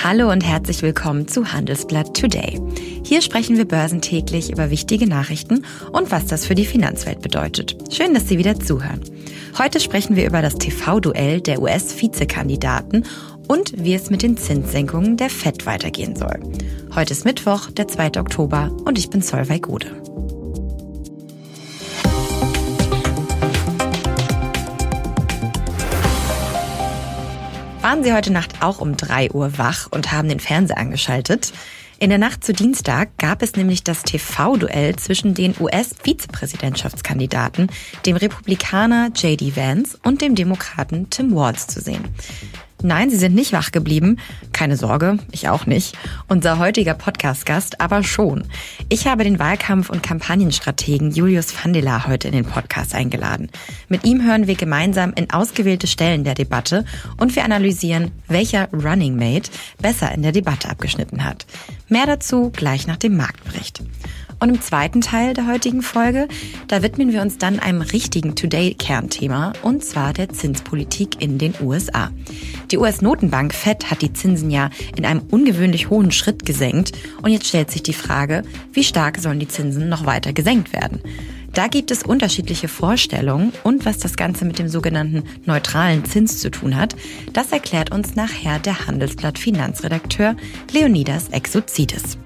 Hallo und herzlich willkommen zu Handelsblatt Today. Hier sprechen wir börsentäglich über wichtige Nachrichten und was das für die Finanzwelt bedeutet. Schön, dass Sie wieder zuhören. Heute sprechen wir über das TV-Duell der US-Vizekandidaten und wie es mit den Zinssenkungen der FED weitergehen soll. Heute ist Mittwoch, der 2. Oktober und ich bin Solveig Gode. Waren Sie heute Nacht auch um 3 Uhr wach und haben den Fernseher angeschaltet? In der Nacht zu Dienstag gab es nämlich das TV-Duell zwischen den US-Vizepräsidentschaftskandidaten, dem Republikaner J.D. Vance und dem Demokraten Tim Walz zu sehen. Nein, Sie sind nicht wach geblieben. Keine Sorge, ich auch nicht. Unser heutiger Podcast-Gast aber schon. Ich habe den Wahlkampf- und Kampagnenstrategen Julius Vandela heute in den Podcast eingeladen. Mit ihm hören wir gemeinsam in ausgewählte Stellen der Debatte und wir analysieren, welcher Running Mate besser in der Debatte abgeschnitten hat. Mehr dazu gleich nach dem Marktbericht. Und im zweiten Teil der heutigen Folge, da widmen wir uns dann einem richtigen Today-Kernthema, und zwar der Zinspolitik in den USA. Die US-Notenbank FED hat die Zinsen ja in einem ungewöhnlich hohen Schritt gesenkt und jetzt stellt sich die Frage, wie stark sollen die Zinsen noch weiter gesenkt werden? Da gibt es unterschiedliche Vorstellungen und was das Ganze mit dem sogenannten neutralen Zins zu tun hat, das erklärt uns nachher der Handelsblatt-Finanzredakteur Leonidas Exoutzidis.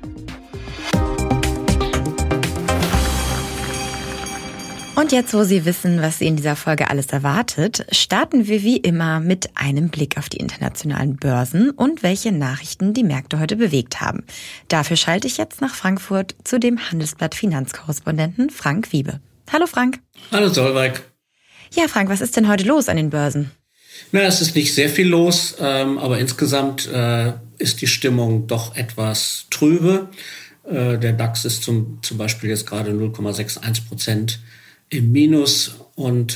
Und jetzt, wo Sie wissen, was Sie in dieser Folge alles erwartet, starten wir wie immer mit einem Blick auf die internationalen Börsen und welche Nachrichten die Märkte heute bewegt haben. Dafür schalte ich jetzt nach Frankfurt zu dem Handelsblatt-Finanzkorrespondenten Frank Wiebe. Hallo Frank. Hallo Solveig. Ja Frank, was ist denn heute los an den Börsen? Na, es ist nicht sehr viel los, aber insgesamt ist die Stimmung doch etwas trübe. Der DAX ist zum Beispiel jetzt gerade 0,61% im Minus und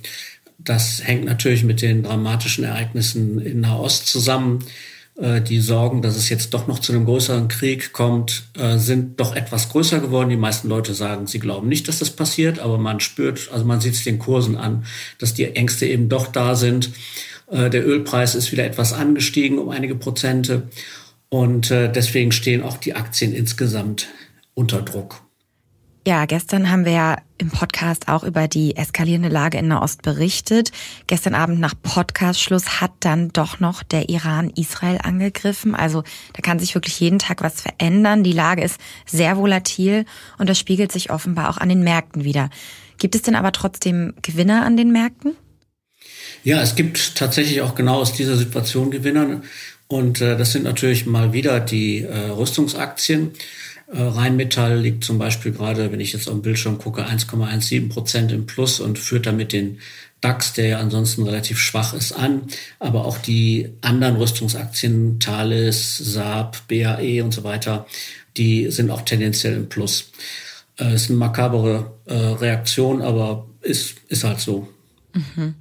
das hängt natürlich mit den dramatischen Ereignissen in Nahost zusammen. Die Sorgen, dass es jetzt doch noch zu einem größeren Krieg kommt, sind doch etwas größer geworden. Die meisten Leute sagen, sie glauben nicht, dass das passiert, aber man spürt, also man sieht es den Kursen an, dass die Ängste eben doch da sind. Der Ölpreis ist wieder etwas angestiegen um einige Prozente und deswegen stehen auch die Aktien insgesamt unter Druck. Ja, gestern haben wir ja im Podcast auch über die eskalierende Lage in Nahost berichtet. Gestern Abend nach Podcast-Schluss hat dann doch noch der Iran Israel angegriffen. Also da kann sich wirklich jeden Tag was verändern. Die Lage ist sehr volatil und das spiegelt sich offenbar auch an den Märkten wider. Gibt es denn aber trotzdem Gewinner an den Märkten? Ja, es gibt tatsächlich auch genau aus dieser Situation Gewinner. Und das sind natürlich mal wieder die Rüstungsaktien. Rheinmetall liegt zum Beispiel gerade, wenn ich jetzt auf den Bildschirm gucke, 1,17% im Plus und führt damit den DAX, der ja ansonsten relativ schwach ist, an. Aber auch die anderen Rüstungsaktien, Thales, Saab, BAE und so weiter, die sind auch tendenziell im Plus. Ist eine makabere Reaktion, aber ist halt so. Mhm.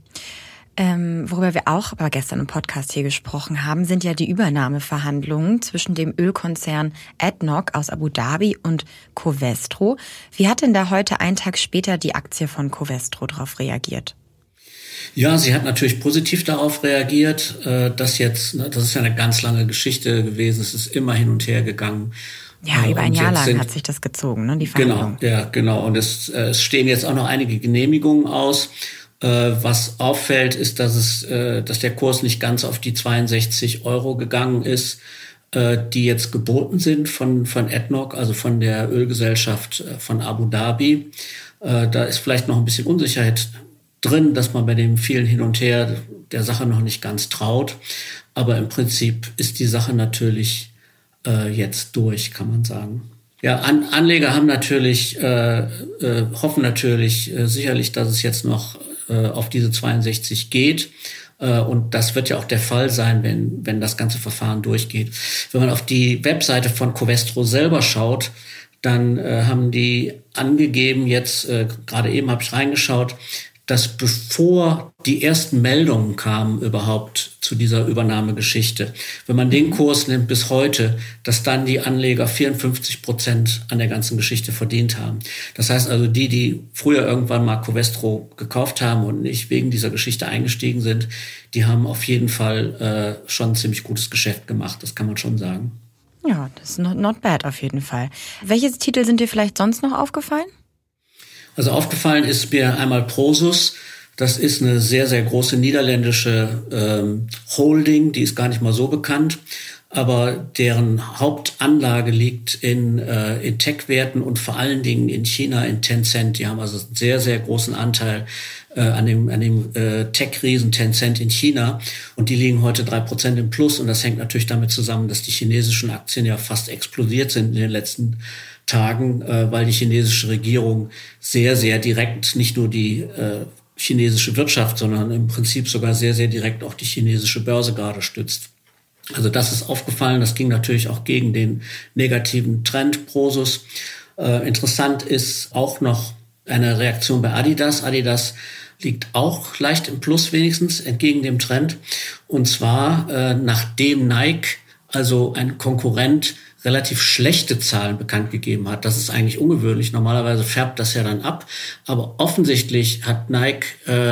Worüber wir auch aber gestern im Podcast hier gesprochen haben, sind ja die Übernahmeverhandlungen zwischen dem Ölkonzern ADNOC aus Abu Dhabi und Covestro. Wie hat denn da heute, einen Tag später, die Aktie von Covestro darauf reagiert? Ja, sie hat natürlich positiv darauf reagiert. Das ist ja eine ganz lange Geschichte gewesen. Es ist immer hin und her gegangen. Ja, über ein Jahr lang hat sich das gezogen, ne, die Verhandlungen. Genau. Und es stehen jetzt auch noch einige Genehmigungen aus. Was auffällt, ist, dass der Kurs nicht ganz auf die 62 € gegangen ist, die jetzt geboten sind von ADNOC, also von der Ölgesellschaft von Abu Dhabi. Da ist vielleicht noch ein bisschen Unsicherheit drin, dass man bei dem vielen Hin und Her der Sache noch nicht ganz traut. Aber im Prinzip ist die Sache natürlich jetzt durch, kann man sagen. Ja, Anleger haben natürlich, hoffen natürlich sicherlich, dass es jetzt noch auf diese 62 geht. Und das wird ja auch der Fall sein, wenn das ganze Verfahren durchgeht. Wenn man auf die Webseite von Covestro selber schaut, dann haben die angegeben, jetzt gerade eben habe ich reingeschaut, dass bevor die ersten Meldungen kamen überhaupt zu dieser Übernahmegeschichte, wenn man den Kurs nimmt bis heute, dass dann die Anleger 54% an der ganzen Geschichte verdient haben. Das heißt also, die früher irgendwann mal Covestro gekauft haben und nicht wegen dieser Geschichte eingestiegen sind, die haben auf jeden Fall schon ein ziemlich gutes Geschäft gemacht, das kann man schon sagen. Ja, das ist not bad auf jeden Fall. Welche Titel sind dir vielleicht sonst noch aufgefallen? Also aufgefallen ist mir einmal Prosus. Das ist eine sehr, sehr große niederländische Holding, die ist gar nicht mal so bekannt, aber deren Hauptanlage liegt in Tech-Werten und vor allen Dingen in China, in Tencent. Die haben also einen sehr, sehr großen Anteil an dem Tech-Riesen Tencent in China und die liegen heute 3% im Plus und das hängt natürlich damit zusammen, dass die chinesischen Aktien ja fast explodiert sind in den letzten Tagen, weil die chinesische Regierung sehr, sehr direkt nicht nur die chinesische Wirtschaft, sondern im Prinzip sogar sehr, sehr direkt auch die chinesische Börse gerade stützt. Also das ist aufgefallen, das ging natürlich auch gegen den negativen Trend Prosus. Interessant ist auch noch eine Reaktion bei Adidas. Adidas liegt auch leicht im Plus wenigstens, entgegen dem Trend. Und zwar nachdem Nike, also ein Konkurrent, relativ schlechte Zahlen bekannt gegeben hat. Das ist eigentlich ungewöhnlich. Normalerweise färbt das ja dann ab. Aber offensichtlich hat Nike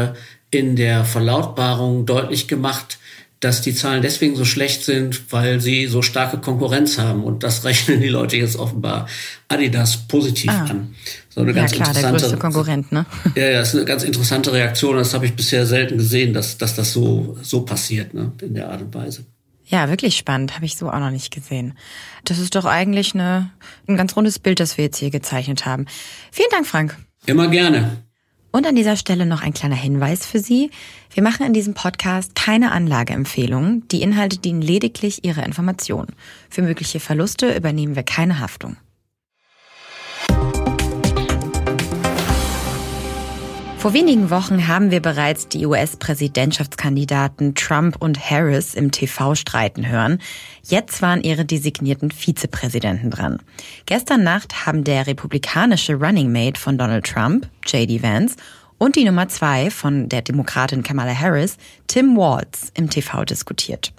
in der Verlautbarung deutlich gemacht, dass die Zahlen deswegen so schlecht sind, weil sie so starke Konkurrenz haben. Und das rechnen die Leute jetzt offenbar Adidas positiv an. So eine ganz interessante, der größte Konkurrent, ne? Ja, das ist eine ganz interessante Reaktion. Das habe ich bisher selten gesehen, dass das so passiert, ne, in der Art und Weise. Ja, wirklich spannend. Habe ich so auch noch nicht gesehen. Das ist doch eigentlich ein ganz rundes Bild, das wir jetzt hier gezeichnet haben. Vielen Dank, Frank. Immer gerne. Und an dieser Stelle noch ein kleiner Hinweis für Sie. Wir machen in diesem Podcast keine Anlageempfehlungen. Die Inhalte dienen lediglich Ihrer Information. Für mögliche Verluste übernehmen wir keine Haftung. Vor wenigen Wochen haben wir bereits die US-Präsidentschaftskandidaten Trump und Harris im TV streiten hören. Jetzt waren ihre designierten Vizepräsidenten dran. Gestern Nacht haben der republikanische Running Mate von Donald Trump, J.D. Vance, und die Nummer 2 von der Demokratin Kamala Harris, Tim Walz, im TV diskutiert.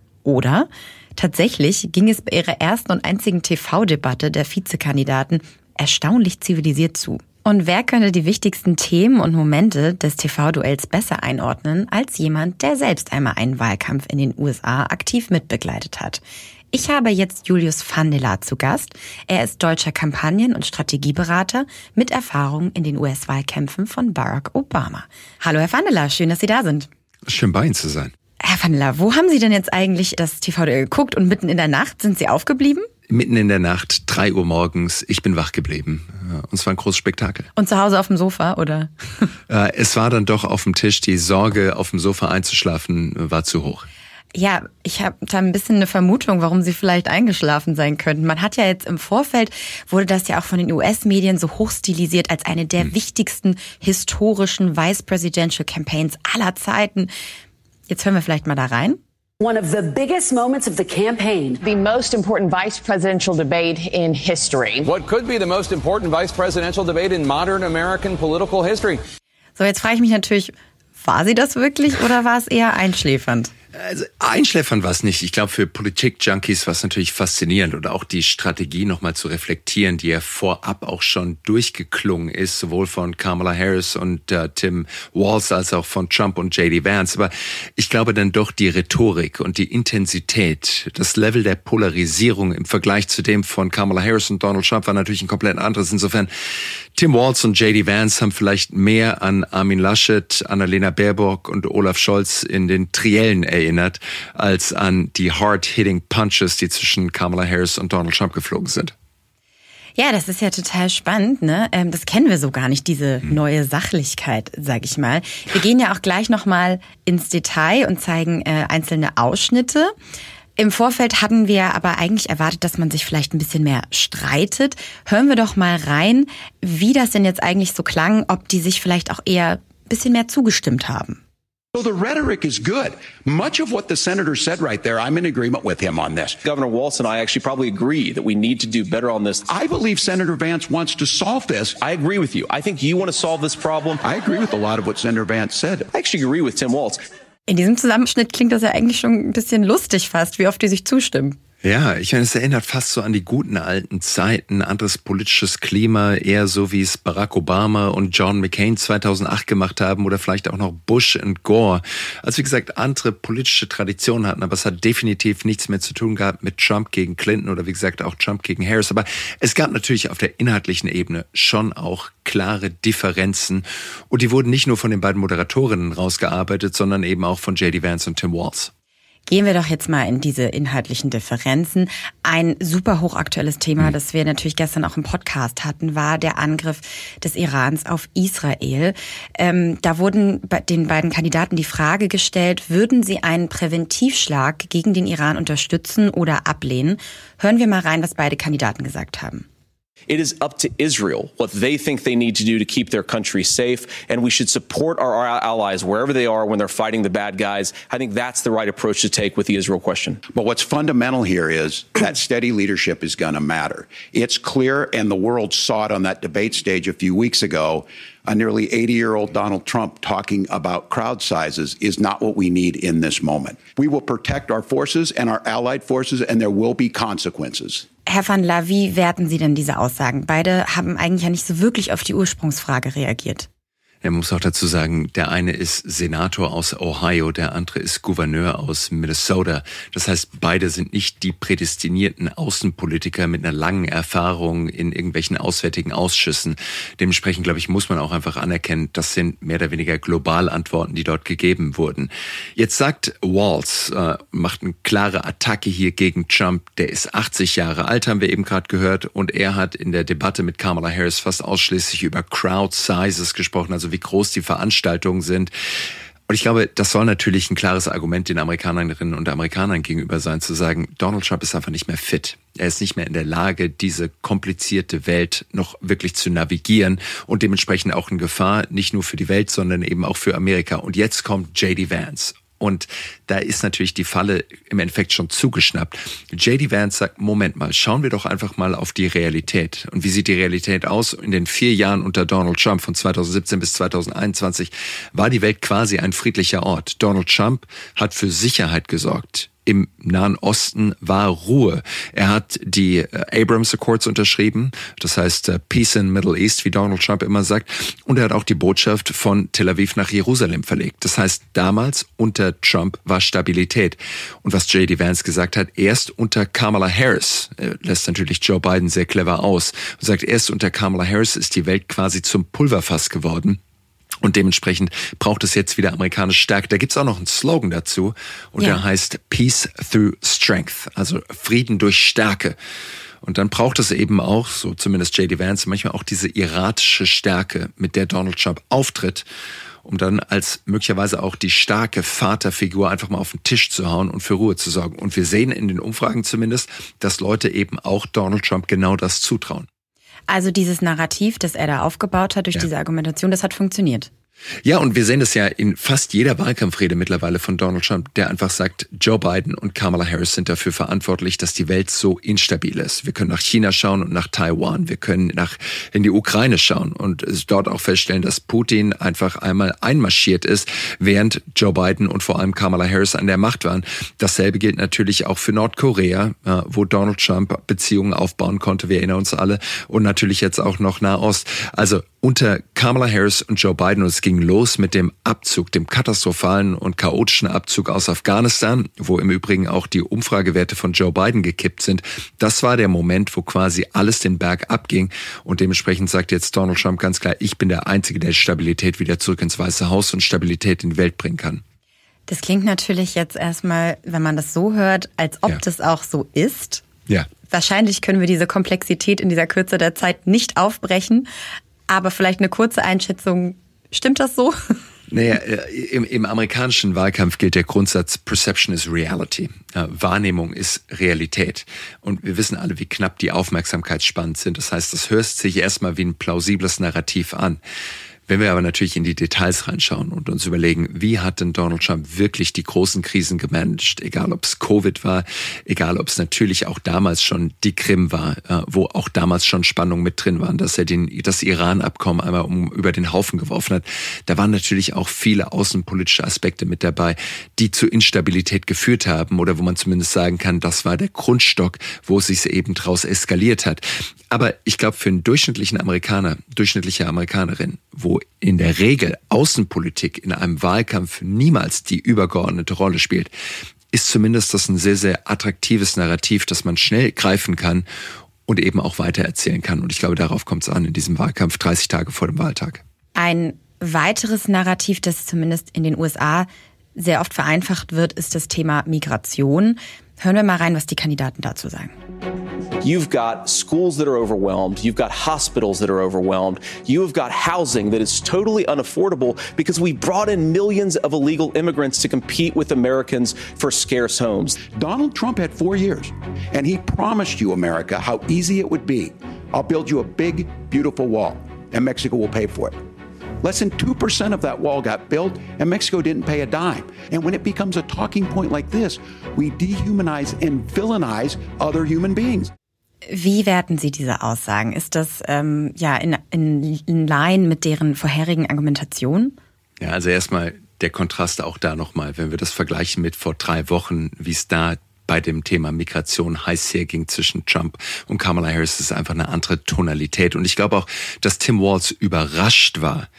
Oder tatsächlich ging es bei ihrer ersten und einzigen TV-Debatte der Vizekandidaten erstaunlich zivilisiert zu. Und wer könnte die wichtigsten Themen und Momente des TV-Duells besser einordnen als jemand, der selbst einmal einen Wahlkampf in den USA aktiv mitbegleitet hat? Ich habe jetzt Julius Vandela zu Gast. Er ist deutscher Kampagnen- und Strategieberater mit Erfahrung in den US-Wahlkämpfen von Barack Obama. Hallo Herr Vandela, schön, dass Sie da sind. Schön bei Ihnen zu sein. Herr Vandela, wo haben Sie denn jetzt eigentlich das TV-Duell geguckt und mitten in der Nacht sind Sie aufgeblieben? Mitten in der Nacht, 3 Uhr morgens, ich bin wach geblieben. Und es war ein großes Spektakel. Und zu Hause auf dem Sofa, oder? Es war dann doch auf dem Tisch, die Sorge, auf dem Sofa einzuschlafen, war zu hoch. Ja, ich habe da ein bisschen eine Vermutung, warum Sie vielleicht eingeschlafen sein könnten. Man hat ja jetzt im Vorfeld, wurde das ja auch von den US-Medien so hochstilisiert als eine der wichtigsten historischen Vice Presidential Campaigns aller Zeiten. Jetzt hören wir vielleicht mal da rein. One of the biggest moments of the campaign. The most important vice presidential debate in history. What could be the most important vice presidential debate in modern American political history? So, jetzt frage ich mich natürlich, war sie das wirklich oder war es eher einschläfernd? Also einschläfern war es nicht. Ich glaube, für Politik-Junkies war es natürlich faszinierend oder auch die Strategie nochmal zu reflektieren, die ja vorab auch schon durchgeklungen ist, sowohl von Kamala Harris und Tim Walz als auch von Trump und J.D. Vance. Aber ich glaube dann doch die Rhetorik und die Intensität, das Level der Polarisierung im Vergleich zu dem von Kamala Harris und Donald Trump war natürlich ein komplett anderes. Insofern, Tim Walz und J.D. Vance haben vielleicht mehr an Armin Laschet, Annalena Baerbock und Olaf Scholz in den Triellen erinnert, als an die hard-hitting Punches, die zwischen Kamala Harris und Donald Trump geflogen sind. Ja, das ist ja total spannend, ne? Das kennen wir so gar nicht, diese neue Sachlichkeit, sag ich mal. Wir gehen ja auch gleich nochmal ins Detail und zeigen einzelne Ausschnitte. Im Vorfeld hatten wir aber eigentlich erwartet, dass man sich vielleicht ein bisschen mehr streitet. Hören wir doch mal rein, wie das denn jetzt eigentlich so klang, ob die sich vielleicht auch eher ein bisschen mehr zugestimmt haben. So the rhetoric is good. Much of what the senator said right there, I'm in agreement with him on this. Governor Walz and I actually probably agree that we need to do better on this. I believe Senator Vance wants to solve this. I agree with you. I think you want to solve this problem. I agree with a lot of what Senator Vance said. I actually agree with Tim Walz. In diesem Zusammenschnitt klingt das ja eigentlich schon ein bisschen lustig fast, wie oft die sich zustimmen. Ja, ich meine, es erinnert fast so an die guten alten Zeiten, anderes politisches Klima, eher so wie es Barack Obama und John McCain 2008 gemacht haben oder vielleicht auch noch Bush und Gore. Also wie gesagt, andere politische Traditionen hatten, aber es hat definitiv nichts mehr zu tun gehabt mit Trump gegen Clinton oder wie gesagt auch Trump gegen Harris. Aber es gab natürlich auf der inhaltlichen Ebene schon auch klare Differenzen und die wurden nicht nur von den beiden Moderatorinnen rausgearbeitet, sondern eben auch von J.D. Vance und Tim Walz. Gehen wir doch jetzt mal in diese inhaltlichen Differenzen. Ein super hochaktuelles Thema, das wir natürlich gestern auch im Podcast hatten, war der Angriff des Irans auf Israel. Da wurden den beiden Kandidaten die Frage gestellt, würden sie einen Präventivschlag gegen den Iran unterstützen oder ablehnen? Hören wir mal rein, was beide Kandidaten gesagt haben. It is up to Israel what they think they need to do to keep their country safe, and we should support our allies wherever they are when they're fighting the bad guys. I think that's the right approach to take with the Israel question. But what's fundamental here is that steady leadership is going to matter. It's clear, and the world saw it on that debate stage a few weeks ago. A nearly 80-year-old Donald Trump talking about crowd sizes is not what we need in this moment. We will protect our forces and our allied forces, and there will be consequences. Herr van Laar, wie werten Sie denn diese Aussagen? Beide haben eigentlich ja nicht so wirklich auf die Ursprungsfrage reagiert. Er muss auch dazu sagen, der eine ist Senator aus Ohio, der andere ist Gouverneur aus Minnesota. Das heißt, beide sind nicht die prädestinierten Außenpolitiker mit einer langen Erfahrung in irgendwelchen auswärtigen Ausschüssen. Dementsprechend, glaube ich, muss man auch einfach anerkennen, das sind mehr oder weniger Globalantworten, die dort gegeben wurden. Jetzt sagt Walz, macht eine klare Attacke hier gegen Trump. Der ist 80 Jahre alt, haben wir eben gerade gehört. Und er hat in der Debatte mit Kamala Harris fast ausschließlich über Crowd Sizes gesprochen, also wie groß die Veranstaltungen sind. Und ich glaube, das soll natürlich ein klares Argument den Amerikanerinnen und Amerikanern gegenüber sein, zu sagen, Donald Trump ist einfach nicht mehr fit. Er ist nicht mehr in der Lage, diese komplizierte Welt noch wirklich zu navigieren und dementsprechend auch in Gefahr, nicht nur für die Welt, sondern eben auch für Amerika. Und jetzt kommt J.D. Vance. Und da ist natürlich die Falle im Endeffekt schon zugeschnappt. J.D. Vance sagt, Moment mal, schauen wir doch einfach mal auf die Realität. Und wie sieht die Realität aus? In den 4 Jahren unter Donald Trump von 2017 bis 2021 war die Welt quasi ein friedlicher Ort. Donald Trump hat für Sicherheit gesorgt. Im Nahen Osten war Ruhe. Er hat die Abrams Accords unterschrieben, das heißt Peace in Middle East, wie Donald Trump immer sagt. Und er hat auch die Botschaft von Tel Aviv nach Jerusalem verlegt. Das heißt, damals unter Trump war Stabilität. Und was J.D. Vance gesagt hat, erst unter Kamala Harris, lässt natürlich Joe Biden sehr clever aus, und sagt, erst unter Kamala Harris ist die Welt quasi zum Pulverfass geworden. Und dementsprechend braucht es jetzt wieder amerikanische Stärke. Da gibt's auch noch einen Slogan dazu und der heißt Peace through Strength, also Frieden durch Stärke. Und dann braucht es eben auch, so zumindest J.D. Vance, manchmal auch diese iratische Stärke, mit der Donald Trump auftritt, um dann als möglicherweise auch die starke Vaterfigur einfach mal auf den Tisch zu hauen und für Ruhe zu sorgen. Und wir sehen in den Umfragen zumindest, dass Leute eben auch Donald Trump genau das zutrauen. Also dieses Narrativ, das er da aufgebaut hat durch diese Argumentation, das hat funktioniert. Ja, und wir sehen das ja in fast jeder Wahlkampfrede mittlerweile von Donald Trump, der einfach sagt, Joe Biden und Kamala Harris sind dafür verantwortlich, dass die Welt so instabil ist. Wir können nach China schauen und nach Taiwan. Wir können in die Ukraine schauen und dort auch feststellen, dass Putin einfach einmal einmarschiert ist, während Joe Biden und vor allem Kamala Harris an der Macht waren. Dasselbe gilt natürlich auch für Nordkorea, wo Donald Trump Beziehungen aufbauen konnte. Wir erinnern uns alle. Und natürlich jetzt auch noch Nahost. Also unter Kamala Harris und Joe Biden, und es ging los mit dem Abzug, dem katastrophalen und chaotischen Abzug aus Afghanistan, wo im Übrigen auch die Umfragewerte von Joe Biden gekippt sind. Das war der Moment, wo quasi alles den Berg abging, und dementsprechend sagt jetzt Donald Trump ganz klar, ich bin der Einzige, der Stabilität wieder zurück ins Weiße Haus und Stabilität in die Welt bringen kann. Das klingt natürlich jetzt erstmal, wenn man das so hört, als ob das auch so ist. Ja. Wahrscheinlich können wir diese Komplexität in dieser Kürze der Zeit nicht aufbrechen. Aber vielleicht eine kurze Einschätzung, stimmt das so? Naja, im amerikanischen Wahlkampf gilt der Grundsatz Perception is Reality. Wahrnehmung ist Realität. Und wir wissen alle, wie knapp die Aufmerksamkeitsspannen sind. Das heißt, das hört sich erstmal wie ein plausibles Narrativ an. Wenn wir aber natürlich in die Details reinschauen und uns überlegen, wie hat denn Donald Trump wirklich die großen Krisen gemanagt, egal ob es Covid war, egal ob es natürlich auch damals schon die Krim war, wo auch damals schon Spannungen mit drin waren, dass er das Iran-Abkommen einmal über den Haufen geworfen hat. Da waren natürlich auch viele außenpolitische Aspekte mit dabei, die zu Instabilität geführt haben oder wo man zumindest sagen kann, das war der Grundstock, wo es sich eben draus eskaliert hat. Aber ich glaube, für einen durchschnittliche Amerikanerin, wo in der Regel Außenpolitik in einem Wahlkampf niemals die übergeordnete Rolle spielt, ist zumindest das ein sehr, sehr attraktives Narrativ, das man schnell greifen kann und eben auch weitererzählen kann. Und ich glaube, darauf kommt es an in diesem Wahlkampf 30 Tage vor dem Wahltag. Ein weiteres Narrativ, das zumindest in den USA sehr oft vereinfacht wird, ist das Thema Migration. Hören wir mal rein, was die Kandidaten dazu sagen. You've got schools that are overwhelmed. You've got hospitals that are overwhelmed. You have got housing that is totally unaffordable because we brought in millions of illegal immigrants to compete with Americans for scarce homes. Donald Trump had 4 years, and he promised you, America, how easy it would be. I'll build you a big, beautiful wall, and Mexico will pay for it. Less than 2% of that wall got built, and Mexico didn't pay a dime. And when it becomes a talking point like this, we dehumanize and villainize other human beings. Wie werten Sie diese Aussagen? Ist das in Line mit deren vorherigen Argumentationen? Ja, also erstmal der Kontrast auch da nochmal, wenn wir das vergleichen mit vor 3 Wochen, wie es da bei dem Thema Migration heiß herging zwischen Trump und Kamala Harris, ist einfach eine andere Tonalität. Und ich glaube auch, dass Tim Walz überrascht war,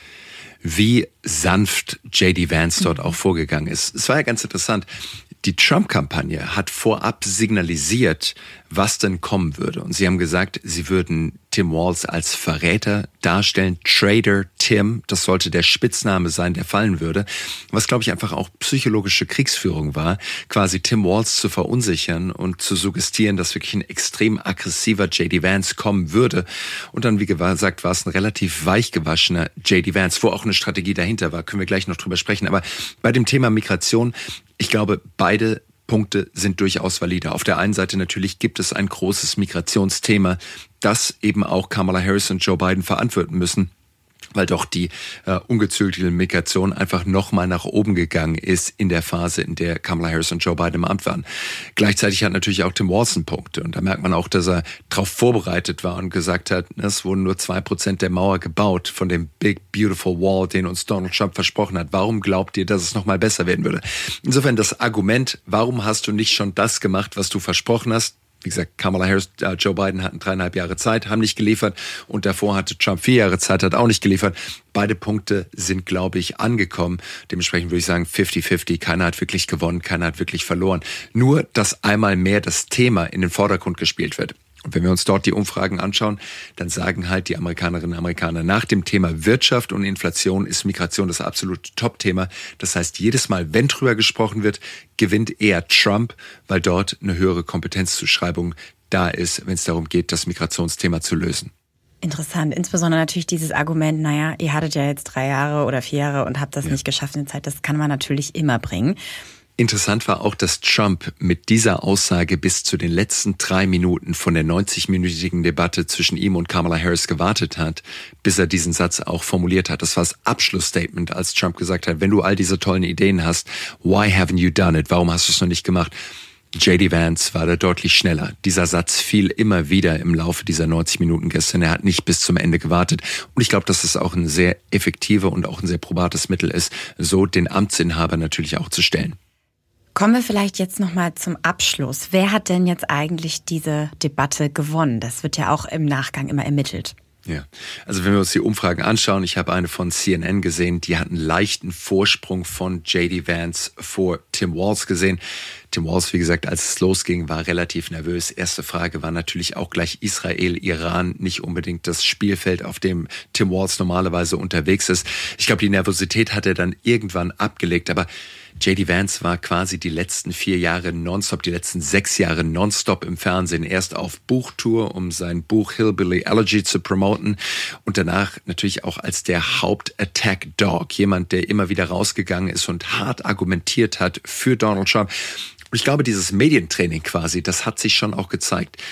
wie sanft J.D. Vance dort auch vorgegangen ist. Es war ja ganz interessant. Die Trump-Kampagne hat vorab signalisiert, was denn kommen würde. Und sie haben gesagt, sie würden Tim Walz als Verräter darstellen. Traitor Tim, das sollte der Spitzname sein, der fallen würde. Was, glaube ich, einfach auch psychologische Kriegsführung war, quasi Tim Walz zu verunsichern und zu suggestieren, dass wirklich ein extrem aggressiver J.D. Vance kommen würde. Und dann, wie gesagt, war es ein relativ weichgewaschener J.D. Vance, wo auch eine Strategie dahinter war. Können wir gleich noch drüber sprechen. Aber bei dem Thema Migration, ich glaube, beide Punkte sind durchaus valide. Auf der einen Seite natürlich gibt es ein großes Migrationsthema, das eben auch Kamala Harris und Joe Biden verantworten müssen, weil doch die ungezügelte Migration einfach nochmal nach oben gegangen ist in der Phase, in der Kamala Harris und Joe Biden im Amt waren. Gleichzeitig hat natürlich auch Tim Walz Punkte und da merkt man auch, dass er darauf vorbereitet war und gesagt hat, es wurden nur 2% der Mauer gebaut von dem Big Beautiful Wall, den uns Donald Trump versprochen hat. Warum glaubt ihr, dass es nochmal besser werden würde? Insofern das Argument, warum hast du nicht schon das gemacht, was du versprochen hast? Wie gesagt, Kamala Harris, Joe Biden hatten 3,5 Jahre Zeit, haben nicht geliefert und davor hatte Trump 4 Jahre Zeit, hat auch nicht geliefert. Beide Punkte sind, glaube ich, angekommen. Dementsprechend würde ich sagen 50-50. Keiner hat wirklich gewonnen, keiner hat wirklich verloren. Nur, dass einmal mehr das Thema in den Vordergrund gespielt wird. Und wenn wir uns dort die Umfragen anschauen, dann sagen halt die Amerikanerinnen und Amerikaner, nach dem Thema Wirtschaft und Inflation ist Migration das absolute Top-Thema. Das heißt, jedes Mal, wenn drüber gesprochen wird, gewinnt eher Trump, weil dort eine höhere Kompetenzzuschreibung da ist, wenn es darum geht, das Migrationsthema zu lösen. Interessant, insbesondere natürlich dieses Argument, naja, ihr hattet ja jetzt 3 Jahre oder 4 Jahre und habt das nicht geschafft in der Zeit, das kann man natürlich immer bringen. Interessant war auch, dass Trump mit dieser Aussage bis zu den letzten 3 Minuten von der 90-minütigen Debatte zwischen ihm und Kamala Harris gewartet hat, bis er diesen Satz auch formuliert hat. Das war das Abschlussstatement, als Trump gesagt hat, wenn du all diese tollen Ideen hast, why haven't you done it? Warum hast du es noch nicht gemacht? J.D. Vance war da deutlich schneller. Dieser Satz fiel immer wieder im Laufe dieser 90 Minuten gestern. Er hat nicht bis zum Ende gewartet. Und ich glaube, dass es auch ein sehr effektives und auch ein sehr probates Mittel ist, so den Amtsinhaber natürlich auch zu stellen. Kommen wir vielleicht jetzt nochmal zum Abschluss. Wer hat denn jetzt eigentlich diese Debatte gewonnen? Das wird ja auch im Nachgang immer ermittelt. Ja, also wenn wir uns die Umfragen anschauen, ich habe eine von CNN gesehen, die hat einen leichten Vorsprung von J.D. Vance vor Tim Walz gesehen. Tim Walz, wie gesagt, als es losging, war relativ nervös. Erste Frage war natürlich auch gleich Israel, Iran, nicht unbedingt das Spielfeld, auf dem Tim Walz normalerweise unterwegs ist. Ich glaube, die Nervosität hat er dann irgendwann abgelegt, aber J.D. Vance war quasi die letzten 4 Jahre nonstop, die letzten 6 Jahre nonstop im Fernsehen. Erst auf Buchtour, um sein Buch Hillbilly Elegy zu promoten und danach natürlich auch als der Haupt-Attack-Dog. Jemand, der immer wieder rausgegangen ist und hart argumentiert hat für Donald Trump. Und ich glaube, dieses Medientraining quasi, das hat sich schon auch gezeigt.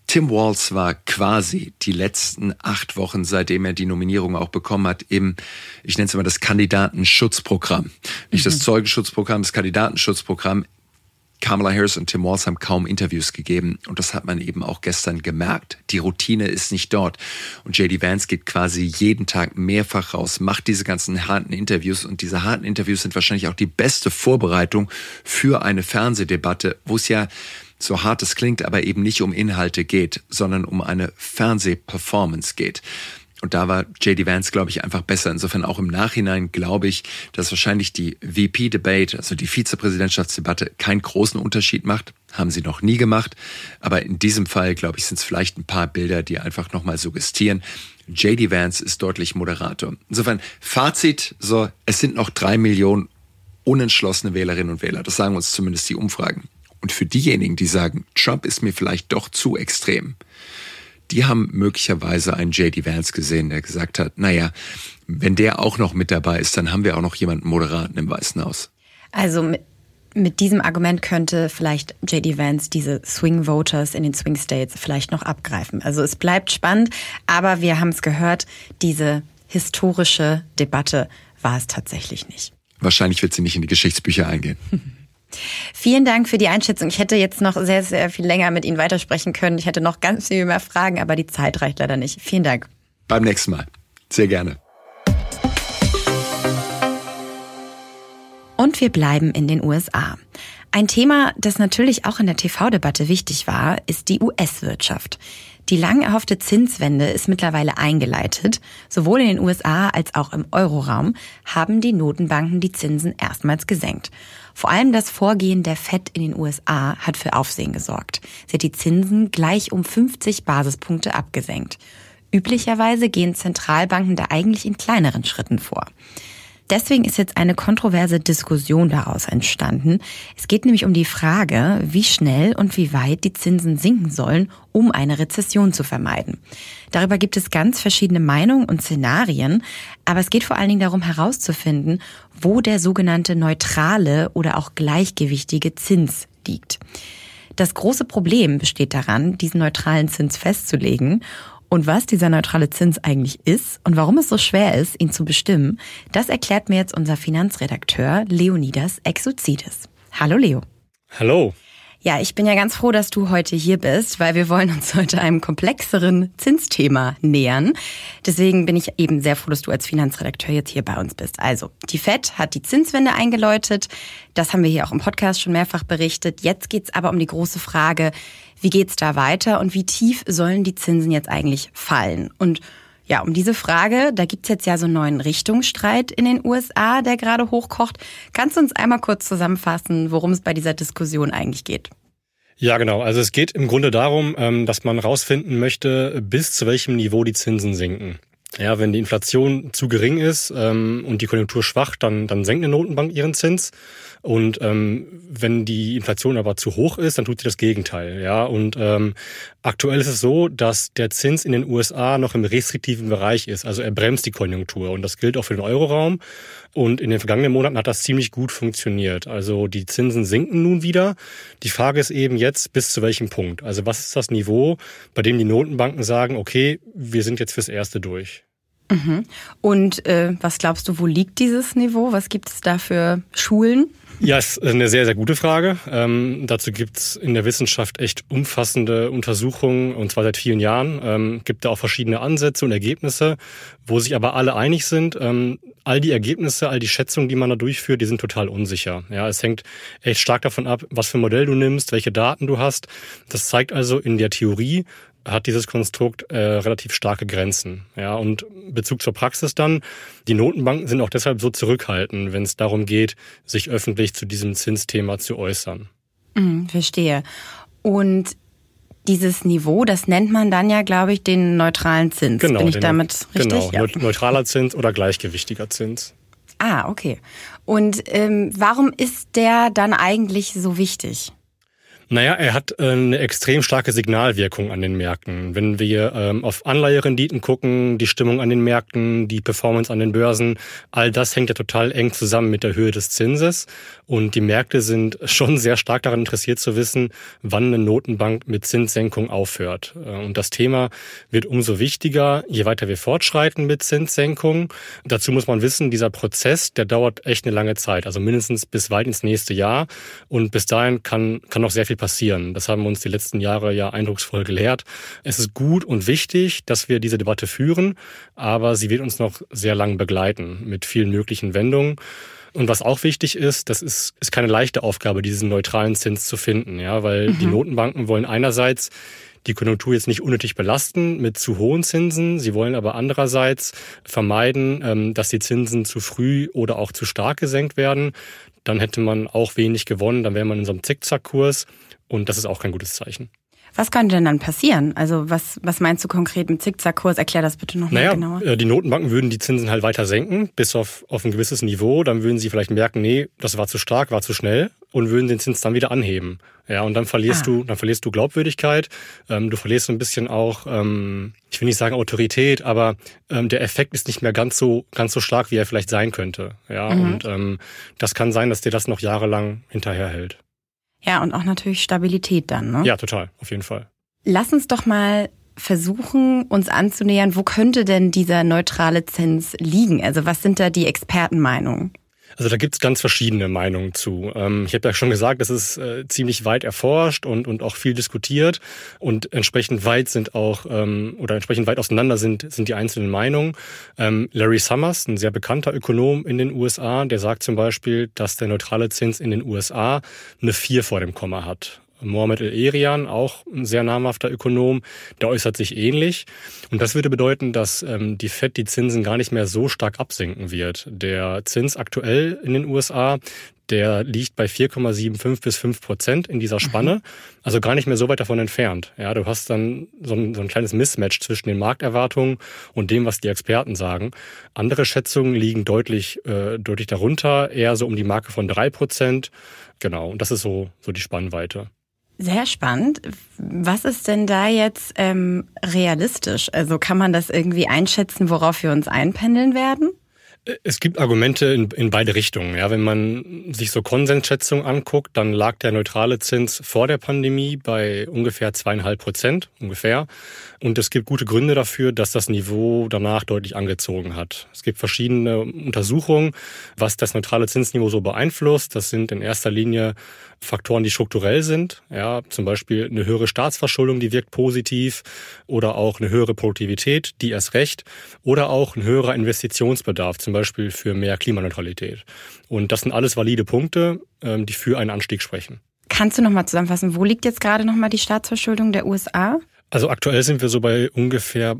Tim Walz war quasi die letzten 8 Wochen, seitdem er die Nominierung auch bekommen hat, im, ich nenne es immer das Kandidatenschutzprogramm. Nicht das Zeugenschutzprogramm, das Kandidatenschutzprogramm. Kamala Harris und Tim Walz haben kaum Interviews gegeben und das hat man eben auch gestern gemerkt. Die Routine ist nicht dort und J.D. Vance geht quasi jeden Tag mehrfach raus, macht diese ganzen harten Interviews und diese harten Interviews sind wahrscheinlich auch die beste Vorbereitung für eine Fernsehdebatte, wo es ja, so hart es klingt, aber eben nicht um Inhalte geht, sondern um eine Fernsehperformance geht. Und da war J.D. Vance, glaube ich, einfach besser. Insofern auch im Nachhinein glaube ich, dass wahrscheinlich die VP-Debate, also die Vizepräsidentschaftsdebatte, keinen großen Unterschied macht. Haben sie noch nie gemacht. Aber in diesem Fall, glaube ich, sind es vielleicht ein paar Bilder, die einfach nochmal suggestieren. J.D. Vance ist deutlich moderator. Insofern Fazit, so, es sind noch 3 Millionen unentschlossene Wählerinnen und Wähler. Das sagen uns zumindest die Umfragen. Und für diejenigen, die sagen, Trump ist mir vielleicht doch zu extrem, die haben möglicherweise einen J.D. Vance gesehen, der gesagt hat, naja, wenn der auch noch mit dabei ist, dann haben wir auch noch jemanden Moderaten im Weißen Haus. Also mit diesem Argument könnte vielleicht J.D. Vance diese Swing Voters in den Swing States vielleicht noch abgreifen. Also es bleibt spannend, aber wir haben es gehört, diese historische Debatte war es tatsächlich nicht. Wahrscheinlich wird sie nicht in die Geschichtsbücher eingehen. Vielen Dank für die Einschätzung. Ich hätte jetzt noch sehr, sehr viel länger mit Ihnen weitersprechen können. Ich hätte noch ganz viel mehr Fragen, aber die Zeit reicht leider nicht. Vielen Dank. Beim nächsten Mal. Sehr gerne. Und wir bleiben in den USA. Ein Thema, das natürlich auch in der TV-Debatte wichtig war, ist die US-Wirtschaft. Die lang erhoffte Zinswende ist mittlerweile eingeleitet. Sowohl in den USA als auch im Euroraum haben die Notenbanken die Zinsen erstmals gesenkt. Vor allem das Vorgehen der Fed in den USA hat für Aufsehen gesorgt. Sie hat die Zinsen gleich um 50 Basispunkte abgesenkt. Üblicherweise gehen Zentralbanken da eigentlich in kleineren Schritten vor. Deswegen ist jetzt eine kontroverse Diskussion daraus entstanden. Es geht nämlich um die Frage, wie schnell und wie weit die Zinsen sinken sollen, um eine Rezession zu vermeiden. Darüber gibt es ganz verschiedene Meinungen und Szenarien, aber es geht vor allen Dingen darum herauszufinden, wo der sogenannte neutrale oder auch gleichgewichtige Zins liegt. Das große Problem besteht daran, diesen neutralen Zins festzulegen. Und was dieser neutrale Zins eigentlich ist und warum es so schwer ist, ihn zu bestimmen, das erklärt mir jetzt unser Finanzredakteur Leonidas Exouzides. Hallo Leo. Hallo. Ja, ich bin ja ganz froh, dass du heute hier bist, weil wir wollen uns heute einem komplexeren Zinsthema nähern. Deswegen bin ich eben sehr froh, dass du als Finanzredakteur jetzt hier bei uns bist. Also, die Fed hat die Zinswende eingeläutet. Das haben wir hier auch im Podcast schon mehrfach berichtet. Jetzt geht's aber um die große Frage, wie geht's da weiter und wie tief sollen die Zinsen jetzt eigentlich fallen? Und ja, um diese Frage, da gibt's jetzt ja so einen neuen Richtungsstreit in den USA, der gerade hochkocht. Kannst du uns einmal kurz zusammenfassen, worum es bei dieser Diskussion eigentlich geht? Ja, genau. Also es geht im Grunde darum, dass man rausfinden möchte, bis zu welchem Niveau die Zinsen sinken. Ja, wenn die Inflation zu gering ist und die Konjunktur schwach, dann senkt eine Notenbank ihren Zins. Und wenn die Inflation aber zu hoch ist, dann tut sie das Gegenteil. Ja, und aktuell ist es so, dass der Zins in den USA noch im restriktiven Bereich ist. Also er bremst die Konjunktur und das gilt auch für den Euroraum. Und in den vergangenen Monaten hat das ziemlich gut funktioniert. Also die Zinsen sinken nun wieder. Die Frage ist eben jetzt, bis zu welchem Punkt? Also was ist das Niveau, bei dem die Notenbanken sagen, okay, wir sind jetzt fürs Erste durch? Mhm. Und was glaubst du, wo liegt dieses Niveau? Was gibt es da für Schulen? Ja, ist eine sehr, sehr gute Frage. Dazu gibt's in der Wissenschaft echt umfassende Untersuchungen, und zwar seit vielen Jahren. Gibt da auch verschiedene Ansätze und Ergebnisse, wo sich aber alle einig sind. All die Ergebnisse, all die Schätzungen, die man da durchführt, die sind total unsicher. Ja, es hängt echt stark davon ab, was für ein Modell du nimmst, welche Daten du hast. Das zeigt also in der Theorie, hat dieses Konstrukt relativ starke Grenzen. Ja, und Bezug zur Praxis dann, die Notenbanken sind auch deshalb so zurückhaltend, wenn es darum geht, sich öffentlich zu diesem Zinsthema zu äußern. Verstehe. Und dieses Niveau, das nennt man dann ja, glaube ich, den neutralen Zins. Genau, bin ich damit richtig? Genau, ja. Neutraler Zins oder gleichgewichtiger Zins. Ah, okay. Und warum ist der dann eigentlich so wichtig? Naja, er hat eine extrem starke Signalwirkung an den Märkten. Wenn wir auf Anleiherenditen gucken, die Stimmung an den Märkten, die Performance an den Börsen, all das hängt ja total eng zusammen mit der Höhe des Zinses. Und die Märkte sind schon sehr stark daran interessiert zu wissen, wann eine Notenbank mit Zinssenkung aufhört. Und das Thema wird umso wichtiger, je weiter wir fortschreiten mit Zinssenkung. Dazu muss man wissen, dieser Prozess, der dauert echt eine lange Zeit, also mindestens bis weit ins nächste Jahr. Und bis dahin kann noch sehr viel passieren. Das haben uns die letzten Jahre ja eindrucksvoll gelehrt. Es ist gut und wichtig, dass wir diese Debatte führen, aber sie wird uns noch sehr lang begleiten mit vielen möglichen Wendungen. Und was auch wichtig ist, das ist keine leichte Aufgabe, diesen neutralen Zins zu finden, ja, weil die Notenbanken wollen einerseits die Konjunktur jetzt nicht unnötig belasten mit zu hohen Zinsen. Sie wollen aber andererseits vermeiden, dass die Zinsen zu früh oder auch zu stark gesenkt werden. Dann hätte man auch wenig gewonnen, dann wäre man in so einem Zickzackkurs. Und das ist auch kein gutes Zeichen. Was könnte denn dann passieren? Also was meinst du konkret mit Zickzackkurs? Erklär das bitte noch mal genauer. Die Notenbanken würden die Zinsen halt weiter senken, bis auf ein gewisses Niveau. Dann würden sie vielleicht merken, nee, das war zu stark, war zu schnell und würden den Zins dann wieder anheben. Ja, und dann verlierst du Glaubwürdigkeit. Du verlierst so ein bisschen auch, ich will nicht sagen Autorität, aber der Effekt ist nicht mehr ganz so stark, wie er vielleicht sein könnte. Ja, und das kann sein, dass dir das noch jahrelang hinterherhält. Ja, und auch natürlich Stabilität dann, ne? Ja, total, auf jeden Fall. Lass uns doch mal versuchen, uns anzunähern, wo könnte denn dieser neutrale Zins liegen? Also was sind da die Expertenmeinungen? Also da gibt's ganz verschiedene Meinungen zu. Ich habe ja schon gesagt, das ist ziemlich weit erforscht und auch viel diskutiert und entsprechend weit auseinander sind die einzelnen Meinungen. Larry Summers, ein sehr bekannter Ökonom in den USA, der sagt zum Beispiel, dass der neutrale Zins in den USA eine 4 vor dem Komma hat. Mohamed El-Erian, auch ein sehr namhafter Ökonom, der äußert sich ähnlich. Und das würde bedeuten, dass die Fed die Zinsen gar nicht mehr so stark absenken wird. Der Zins aktuell in den USA, der liegt bei 4,75 bis 5% in dieser Spanne. Also gar nicht mehr so weit davon entfernt. Ja, du hast dann so ein kleines Mismatch zwischen den Markterwartungen und dem, was die Experten sagen. Andere Schätzungen liegen deutlich darunter, eher so um die Marke von 3%. Genau, und das ist so die Spannweite. Sehr spannend. Was ist denn da jetzt realistisch? Also kann man das irgendwie einschätzen, worauf wir uns einpendeln werden? Es gibt Argumente in beide Richtungen. Ja, wenn man sich so Konsensschätzungen anguckt, dann lag der neutrale Zins vor der Pandemie bei ungefähr 2,5% ungefähr. Und es gibt gute Gründe dafür, dass das Niveau danach deutlich angezogen hat. Es gibt verschiedene Untersuchungen, was das neutrale Zinsniveau so beeinflusst. Das sind in erster Linie Faktoren, die strukturell sind. Ja, zum Beispiel eine höhere Staatsverschuldung, die wirkt positiv, oder auch eine höhere Produktivität, die erst recht, oder auch ein höherer Investitionsbedarf, zum Beispiel für mehr Klimaneutralität. Und das sind alles valide Punkte, die für einen Anstieg sprechen. Kannst du nochmal zusammenfassen, wo liegt jetzt gerade nochmal die Staatsverschuldung der USA? Also aktuell sind wir so bei ungefähr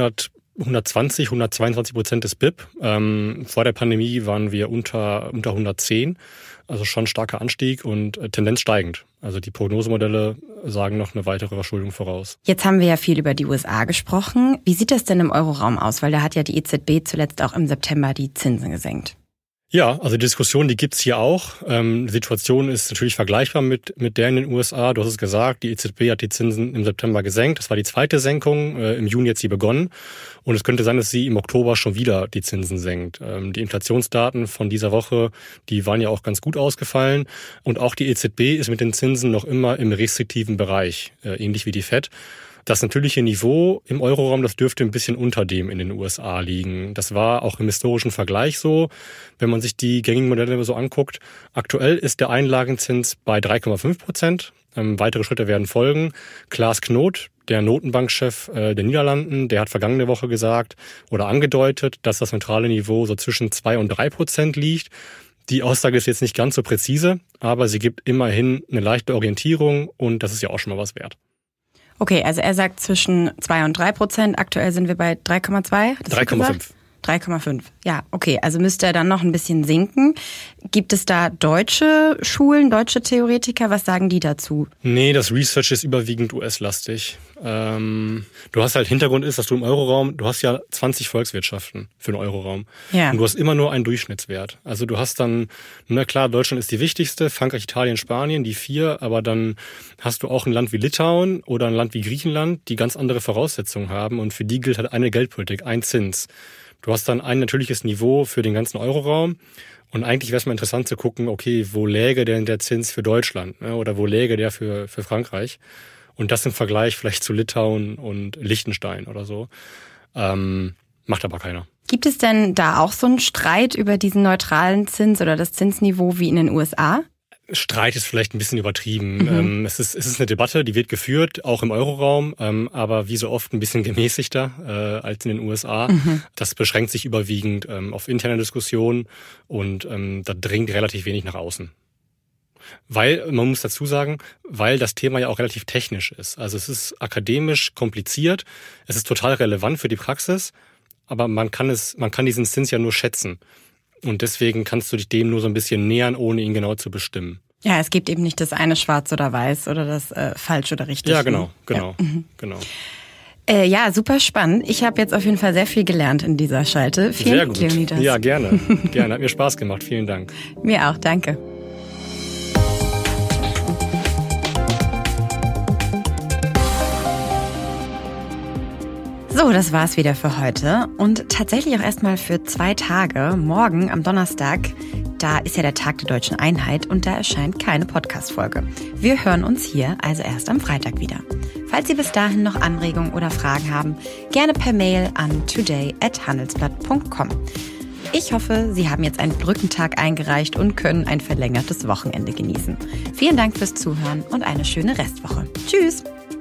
122% des BIP. Vor der Pandemie waren wir unter 110, also schon starker Anstieg und Tendenz steigend. Also die Prognosemodelle sagen noch eine weitere Verschuldung voraus. Jetzt haben wir ja viel über die USA gesprochen. Wie sieht das denn im Euroraum aus? Weil da hat ja die EZB zuletzt auch im September die Zinsen gesenkt. Ja, also die Diskussion, die gibt's hier auch. Die Situation ist natürlich vergleichbar mit der in den USA. Du hast es gesagt, die EZB hat die Zinsen im September gesenkt. Das war die zweite Senkung. Im Juni hat sie begonnen. Und es könnte sein, dass sie im Oktober schon wieder die Zinsen senkt. Die Inflationsdaten von dieser Woche, die waren ja auch ganz gut ausgefallen. Und auch die EZB ist mit den Zinsen noch immer im restriktiven Bereich, ähnlich wie die Fed. Das natürliche Niveau im Euroraum, das dürfte ein bisschen unter dem in den USA liegen. Das war auch im historischen Vergleich so, wenn man sich die gängigen Modelle so anguckt. Aktuell ist der Einlagenzins bei 3,5%. Weitere Schritte werden folgen. Klaas Knot, der Notenbankchef der Niederlanden, der hat vergangene Woche gesagt oder angedeutet, dass das neutrale Niveau so zwischen 2 und 3% liegt. Die Aussage ist jetzt nicht ganz so präzise, aber sie gibt immerhin eine leichte Orientierung und das ist ja auch schon mal was wert. Okay, also er sagt zwischen 2 und 3%. Aktuell sind wir bei 3,2. 3,5. 3,5. Ja, okay. Also müsste er dann noch ein bisschen sinken. Gibt es da deutsche Schulen, deutsche Theoretiker? Was sagen die dazu? Nee, das Research ist überwiegend US-lastig. Du hast halt, Hintergrund ist, dass du im Euroraum, du hast ja 20 Volkswirtschaften für den Euroraum. Ja. Und du hast immer nur einen Durchschnittswert. Also du hast dann, na klar, Deutschland ist die wichtigste, Frankreich, Italien, Spanien, die 4, aber dann hast du auch ein Land wie Litauen oder ein Land wie Griechenland, die ganz andere Voraussetzungen haben und für die gilt halt eine Geldpolitik, ein Zins. Du hast dann ein natürliches Niveau für den ganzen Euroraum und eigentlich wäre es mal interessant zu gucken, okay, wo läge denn der Zins für Deutschland, ne? Oder wo läge der für Frankreich? Und das im Vergleich vielleicht zu Litauen und Liechtenstein oder so. Macht aber keiner. Gibt es denn da auch so einen Streit über diesen neutralen Zins oder das Zinsniveau wie in den USA? Streit ist vielleicht ein bisschen übertrieben. Es ist eine Debatte, die wird geführt, auch im Euroraum, aber wie so oft ein bisschen gemäßigter als in den USA. Das beschränkt sich überwiegend auf interne Diskussionen und da dringt relativ wenig nach außen. Weil, man muss dazu sagen, weil das Thema ja auch relativ technisch ist. Also es ist akademisch kompliziert, es ist total relevant für die Praxis, aber man kann diesen Zins ja nur schätzen. Und deswegen kannst du dich dem nur so ein bisschen nähern, ohne ihn genau zu bestimmen. Ja, es gibt eben nicht das eine schwarz oder weiß oder das falsch oder richtig. Ja, genau. Ja, super spannend. Ich habe jetzt auf jeden Fall sehr viel gelernt in dieser Schalte. Vielen Dank, Leonidas. Ja, gerne. Hat mir Spaß gemacht. Vielen Dank. Mir auch, danke. So, das war's wieder für heute und tatsächlich auch erstmal für 2 Tage. Morgen am Donnerstag, da ist ja der Tag der Deutschen Einheit und da erscheint keine Podcast-Folge. Wir hören uns hier also erst am Freitag wieder. Falls Sie bis dahin noch Anregungen oder Fragen haben, gerne per Mail an today@handelsblatt.com. Ich hoffe, Sie haben jetzt einen Brückentag eingereicht und können ein verlängertes Wochenende genießen. Vielen Dank fürs Zuhören und eine schöne Restwoche. Tschüss!